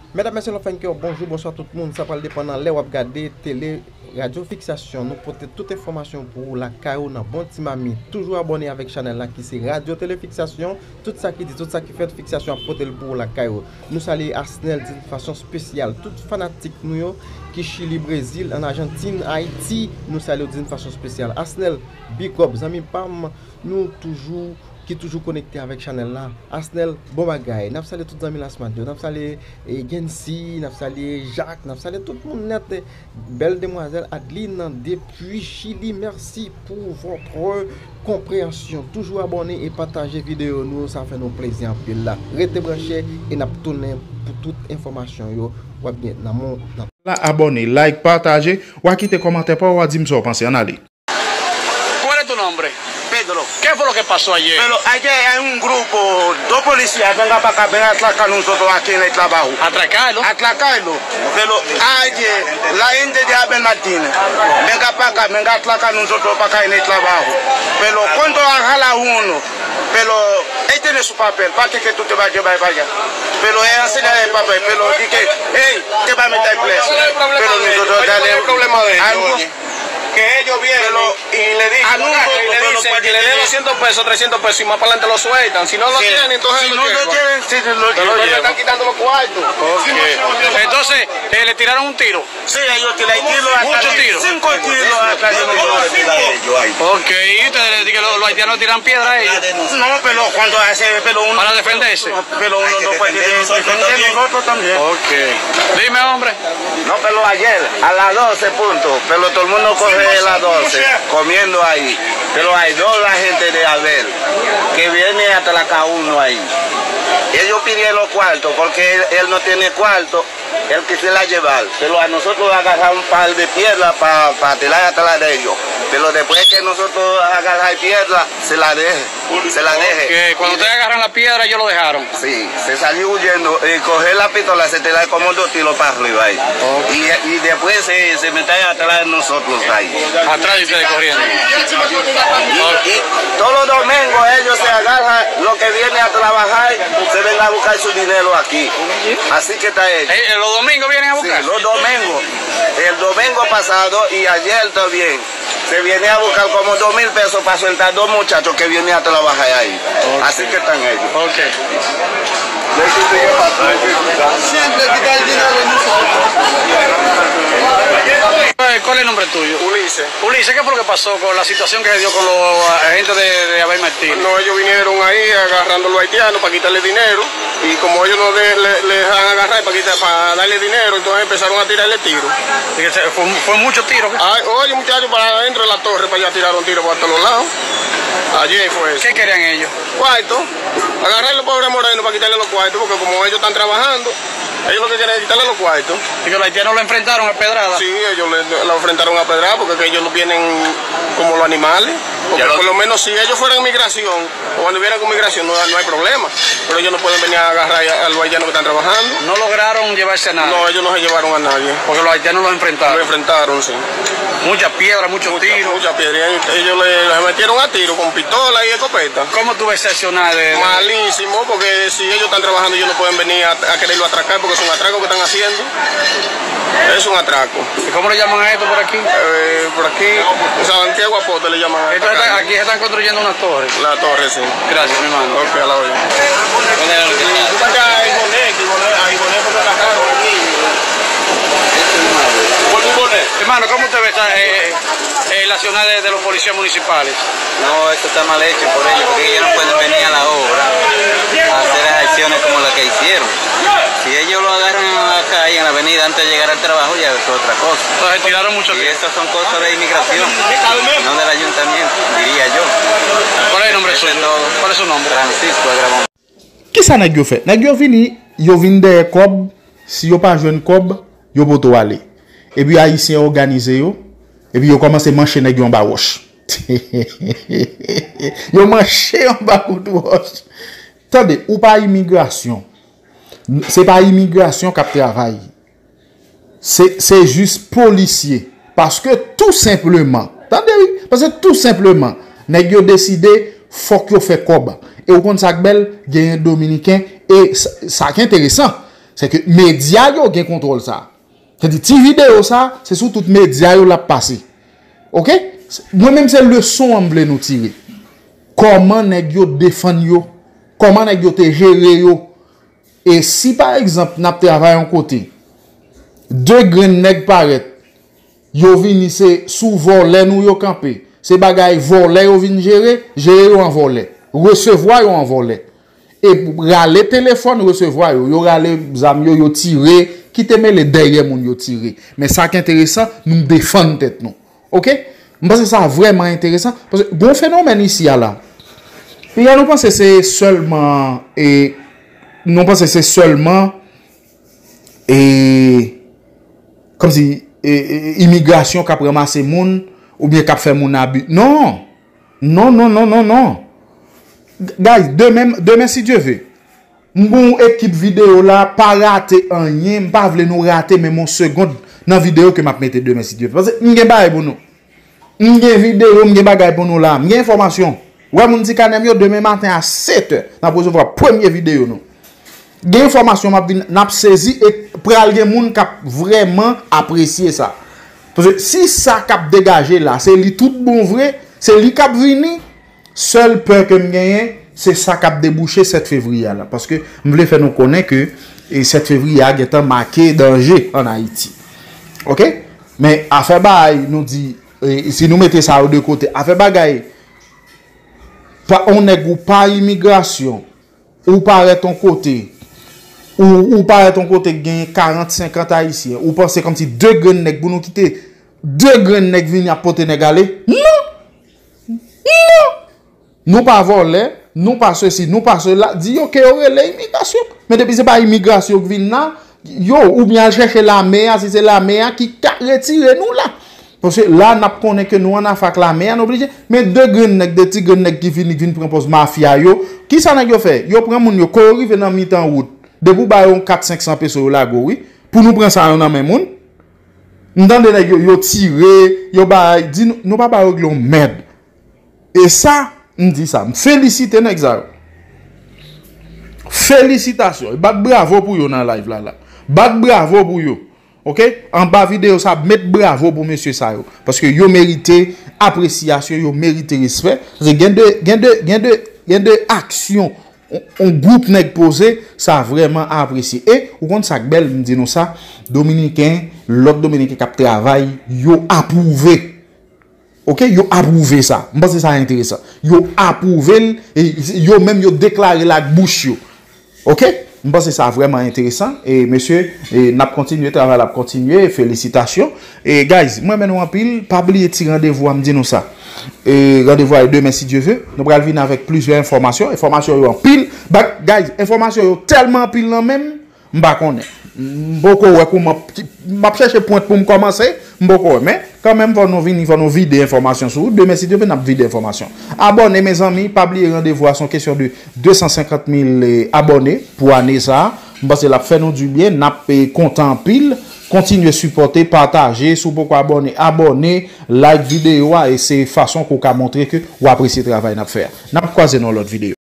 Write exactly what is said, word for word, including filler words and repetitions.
Mesdames, messieurs, bonjour, bonsoir tout le monde. Ça parle pendant les web regarder télé, radio fixation. Nous portons toute information pour la C A O dans bon petit mami. Toujours abonné avec channel là qui c'est radio télé fixation. Tout ça qui dit, tout ça qui fait fixation à porter pour la C A O. Nous saluons Arsenal d'une façon spéciale. Tout fanatique nous qui Chili, Brésil, en Argentine, Haïti, nous saluons d'une façon spéciale. Arsenal, big up, amis Pam, nous toujours qui est toujours connecté avec Chanel là. Arsenal, bon bagay. N'a salé tous les amis la semaine. N'a salé Gensi, n'a salé Jacques, n'a salé tout le monde net. Belle demoiselle Adeline depuis Chili. Merci pour votre compréhension. Toujours abonné et partagez vidéo nous, ça fait nous plaisir en pile là. Restez branchés et n'a tourné pour toute information yo. Ou bien dans mon là abonné, like, partagez, ou quitter commentaire pour ou dire me penser en aller. ¿Cuál es tu nombre? Pedro. ¿Qué fue lo que pasó ayer? Pero ayer hay un grupo, dos policías, venga para acá, venga a atracar nosotros aquí en el trabajo. ¿Atracarlo? Atracarlo. Pero ayer, la gente de Abel Martínez, venga para acá, venga a atracar nosotros para acá en el trabajo. Pero cuando jala uno, pero él tiene su papel, para que tú te vas a llevar para allá. Pero él hace el papel, pero dice, hey, te va a meter preso. Pero nosotros dale el problema de ellos. Que ellos vienen y le dicen, y le dicen que le den doscientos pesos, trescientos pesos y más para adelante lo sueltan. Si no lo Sí. tienen, entonces Si lo no lo llevan. tienen, sí, lo Pero llevan. le están quitando los cuartos. Okay. Entonces, eh, le tiraron un tiro. Sí, ellos tiran tiros. Muchos tiros. Cinco tiros atrás de nosotros. Ok, y ustedes dicen que los, los haitianos tiran piedra a ellos. No, pero cuando hace, pero uno... Para defenderse. Pero uno no puede defender nosotros también. Ok. Dime, hombre. No, pero ayer, a las doce puntos, pero todo el mundo coge a las doce, comiendo ahí. Pero hay dos la gente de Abel, que viene hasta la K uno ahí. Ellos pidieron los cuartos, porque él, él no tiene cuarto, él quisiera llevar. Pero a nosotros agarrar un par de piedras para pa tirar atrás de ellos. Pero después que nosotros agarrar piedra, se la deje, se la deje. Que cuando ustedes agarran la piedra, ellos lo dejaron. Sí, se salió huyendo y coger la pistola, se tira como dos tiros para arriba ahí. Okay. Y, y después se, se meten atrás de nosotros ahí. Atrás de ustedes corriendo. Y, y todos los domingos ellos se agarran, lo que viene a trabajar, se ven a buscar su dinero aquí. Así que está hecho. Eh, ¿Los domingos vienen a buscar? Sí, los domingos. El domingo pasado y ayer también. Se viene a buscar como dos mil pesos para soltar dos muchachos que vienen a trabajar ahí. Okay. Así que están ellos. Ok. Siempre quitar el dinero de nosotros. ¿Cuál es el nombre tuyo? Ulises. Ulises, ¿qué fue lo que pasó con la situación que se dio con los agentes de, de Abel Martínez? No, ellos vinieron ahí agarrando a los haitianos para quitarle dinero y como ellos no de, le, le dejan agarrar para, quitar, para darle dinero, entonces empezaron a tirarle tiros. Fue, fue muchos tiros. Ay, oye, muchachos, para adentro de la torre, para allá tiraron tiros por todos lados. Ayer fue eso. ¿Qué querían ellos? Cuarto. Agarrar a los pobres morenos para quitarle los cuartos, porque como ellos están trabajando, ellos lo que quieren es quitarle los cuartos. ¿Y que los haitianos lo enfrentaron a pedrada? Sí, ellos le, lo enfrentaron a pedrada porque que ellos no vienen como los animales. Porque por lo menos si ellos fueran migración, o cuando vieran con migración no, no hay problema. Pero ellos no pueden venir a agarrar a los haitianos que están trabajando. No lograron llevarse a nadie. No, ellos no se llevaron a nadie. Porque los haitianos los enfrentaron. Lo enfrentaron, sí. Muchas piedras, muchos Mucha, tiros. Muchas piedras. Ellos le, le metieron a tiro con pistola y escopeta. ¿Cómo tú ves accionar de, de... Malísimo, porque si ellos están trabajando ellos no pueden venir a, a quererlo atracar porque es un atraco que están haciendo. Es un atraco. ¿Y cómo le llaman a esto por aquí? Eh, por aquí, Santiago Apote le llaman a esto. Está, aquí se están construyendo una torre. La torre, sí. Gracias, mi hermano. Ok, a la olla. Hermano, ¿cómo usted ve esta, eh, eh, la acción de, de los policías municipales? No, esto está mal hecho por ellos, porque ellos no pueden venir a la obra a hacer las acciones como las que hicieron. Si ellos lo agarran acá y en la avenida antes de llegar al trabajo, ya es otra cosa. Entonces tiraron mucho Y tiempo. estas son cosas de inmigración, no del ayuntamiento, diría yo. ¿Cuál es el nombre suyo? ¿Cuál es su nombre? Francisco Agramón. Qui ça nèg yo fait? Nèg yo vini, yo vin de cob, si yo pas joine cob, yo poto aller. Et puis haïtien organisé yo, et puis yo commencé mancher nèg yo en bas roche. Yo manché en bas roche. Attendez, ou pas immigration. C'est pas immigration qui travaille. C'est c'est juste policier parce que tout simplement, attendez, parce que tout simplement, nèg yo décidé faut que yo fait cob. Et au compte ça belle, il y a un dominicain et ça qui est intéressant, c'est que média yo gen contrôle ça. C'est-à-dire ti vidéo ça, c'est sur tout média yo la passé. OK? Moi-même c'est leçon on veut nous tirer. Comment nèg yo défendre yo? Comment nèg yo te gérer yo? Et si par exemple n'a travail en côté, deux grain nèg paraît, yo vini c'est sous volet nous yo camper. C'est bagay volet yo vini gérer, gérer yo en volet. Recevoir yo en volet. Et râler téléphone recevoir yo, yo râler zam yo yo tirer, qui te met les derrière moun yo tirer. Mais ça qui est intéressant, nous défendre tête nous. OK? Parce que ça vraiment intéressant parce que bon phénomène ici là. Et nous pense que c'est seulement et non pense que c'est seulement et comme si et, et, immigration qui a ramassé moun ou bien qui a fait moun abus. Non. Non non non non non. Guys, demain demain si Dieu veut. Mon équipe vidéo là pas rater rien, pas vle nous rater même mon seconde dans vidéo que m'a mettre demain si Dieu veut. Parce que m'gen bail pour nous. M'gen vidéo, m'gen bagay pour nous là, m'gen information. Ouais moun ti kanem yo demain matin à sept heures, n'a recevoir première vidéo nous. Gen information m'a n'a saisi et pral gen moun qui vraiment apprécier ça. Parce que si ça cap dégager là, c'est li tout bon vrai, c'est li cap vini, seul peur que m'gagne, c'est ça cap déboucher sept février là parce que m'vle faire nous connaître que et sept février a été marqué danger en Haïti. OK? Mais affaire bail nous dit et si nous mettons ça de côté, affaire bagay on est ou pas immigration ou pas ton côté ou ou pas ton côté gagne quarante cinquante haïtiens ou pensez comme si deux grands nèg pour nous quitter deux grands nèg venir apporter nèg aller non non nous pas voler nous pas ceci nous pas cela dit OK aurait l'immigration mais depuis c'est pas immigration qui vient là yo ou bien chercher la mer si c'est la mer qui retire nous là. Parce que là, nous connaissons que nous, on a fait la mer, on obligé. Mais deux grands nèg, deux petits grands nèg qui viennent, qui viennent prendre mafia, yo, qui ça n'a fait? Yo prend moun yo, ko arrive dans mi-temps route. De vous bayon quatre cinq cents pesos là, go, oui. Pour nous prendre ça, on a même moun. M'dande nèg yo, yo tiré, yo bay, dit, nous pas bayon glon merde. Et ça, on dit ça. Félicite nèg ça. Félicitations. Bat bravo pour yo dans live là, là. Bat bravo pour yo. OK? En bas vidéo ça mettre bravo pour monsieur ça yo parce que yo mérité appréciation, yo mérité respect. C'est gain de gain de gain de gain de action on groupe nèg posé ça vraiment apprécié. Et ou compte ça belle me dit nous ça dominicain, l'autre dominicain qui travaille, yo approuvé. OK? Yo approuvé ça. Moi c'est ça intéressant. Yo approuvé et yo même yo déclaré la bouche yo. OK? Je pense que c'est vraiment intéressant. Et monsieur, et n'a continué travail, n'a continué. Félicitations. Et guys, moi maintenant en pile, pas oublier petit rendez-vous à me dire nous ça. Et rendez-vous à demain si Dieu veut. Nous allons venir avec plusieurs informations. Informations en pile. But guys, informations tellement pile là même, m'pa connaît. Beaucoup ouais comment m'a chercher point pour me commencer, beaucoup mais quand même va nous venir va nous vider information sur demain si Dieu veut n'a vider information. Abonnez mes amis, pas oublier rendez-vous à son question de deux cent cinquante mille abonnés pour année ça. Parce que la fait nous du bien, n'a content pile. Continuez supporter, partager, sous beaucoup abonner, abonner, like vidéo et c'est façon qu'on a montré que vous appréciez le travail n'a faire. N'a croisé dans l'autre vidéo.